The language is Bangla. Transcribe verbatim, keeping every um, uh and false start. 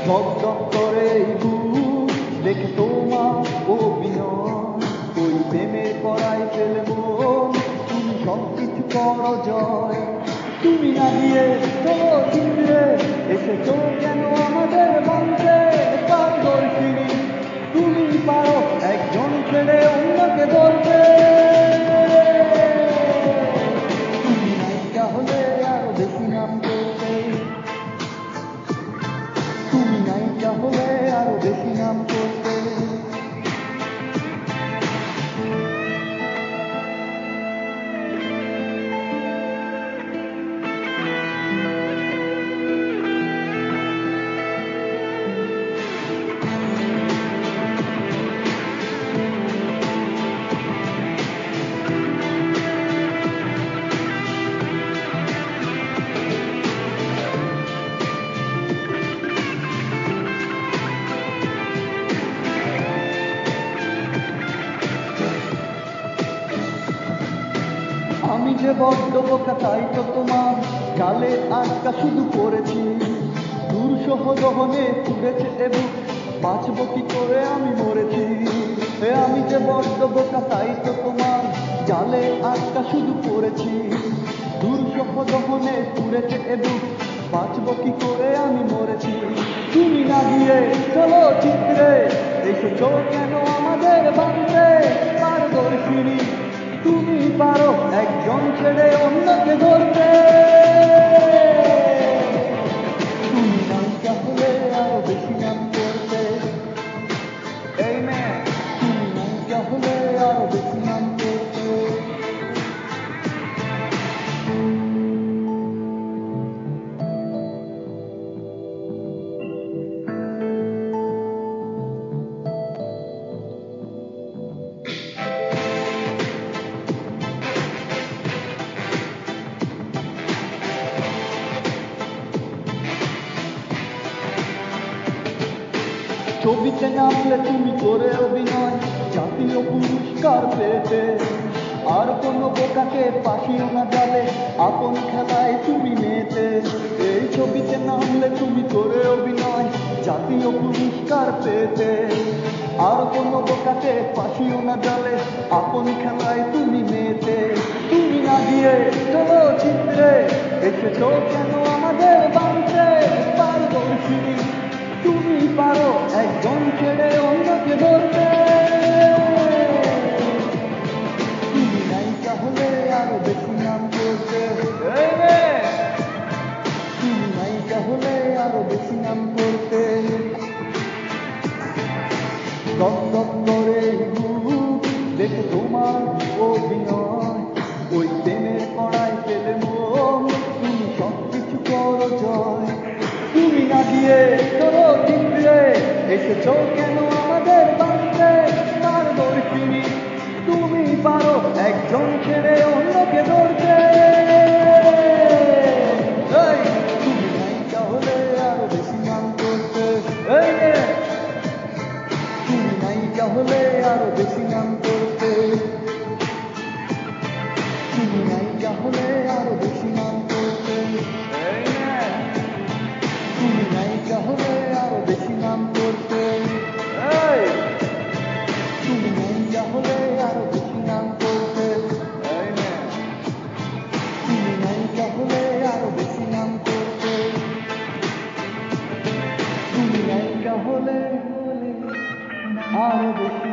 ধক ধক করে বুক দেখে তোমার অভিনয়, ওই প্রেমের করাই ফেলে মন, তুমি সব কিছু করো জয়। তুমি না গিয়ে চলো চিনলে এসেছো কেন আমাদের মঞ্চে পারদর্শিনী, তুমি পারো একজন ছেড়ে অন্যকে ধরতে। তুমি নায়িকা হলে আরো বেশি নাম করতে, তুমি নায়িকা হলে আরো বেশি নাম করতে। আমি যে বড্ড বোকা তাই তো তোমার গালে আটকা শুধু পড়েছি, দূর সহদহনে পুড়েছে এবং বাঁচব কি করে আমি মরেছি। এ আমি যে বড্ড বোকা তাই তো তোমার জালে আটকা শুধু পড়েছি, দূর সহদহনে পুড়েছে এবং বাঁচব কি করে আমি মরেছি। তুমি না গিয়ে চলো চিত্রে এসেছো কেন আমাদের বাড়িতে পারদর্শিনী, তুমি পারো একজন ছেড়ে অন্যকে ধরতে। তুমি নায়িকা হলে আরো বেশি নাম করতে, এই মেয়ে তুমি নায়িকা হলে আরো বেশি নাম করতে। ছবিতে নামলে তুমি করে অভিনয় জাতীয় পুরস্কার পেতে, আর কোনো বোকাকে পাশিও না যাবে আপন খেলায় তুমি মেতে। এই ছবিতে নামলে তুমি করে অভিনয় জাতীয় পুরস্কার পেতে, আর কোনো বোকাকে পাশিও না যাবে আপন খেলায় তুমি মেতে। তুমি না গিয়ে চলো চিত্রে এসেছো কেন আমাদের বাড়িতে পারদর্শিনী, তুমি পারো একজন ছেড়ে অন্যকে ধরতে। তুমি নায়িকা হলে আরো বেশি নাম করতে, তুমি নায়িকা হলে আরো বেশি নাম করতে। দপ দপ করে বুক দেখে তোমার অভিনয়, ওই প্রেমের কড়াই ফেলে মন, তুমি সব কিছু করো জয়। তুমি না গিয়ে চলো চিত্রে এসেছো কেন আমাদের বাড়িতে পারদর্শিনী, তুমি পারো একজন ছেড়ে অন্যকে ধরতে। তুমি নায়িকা হলে আরো বেশি নাম করতে, তুমি নায়িকা হলে আরো বেশি নাম করতে, তুমি নায়িকা হলে আরো বেশি নাম করতে, তুমি নায়িকা হলে আরো বেশি নাম করতে, তুমি নায়িকা হলে আরো বেশি নাম করতে, তুমি নায়িকা হলে আরো বেশি নাম করতে, তুমি নায়িকা হলে আরো বেশি